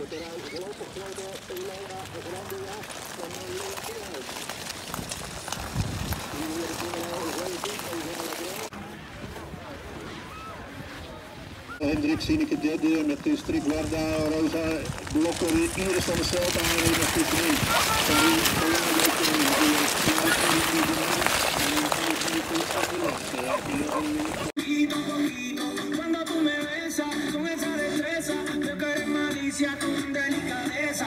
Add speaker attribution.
Speaker 1: Hendrik Sineke derde met Strik Warda, Rosa Blokker, Iris van der Selta en met Tussenin. Cuando tú me besas con esa destreza, veo que eres malicia con delicadeza.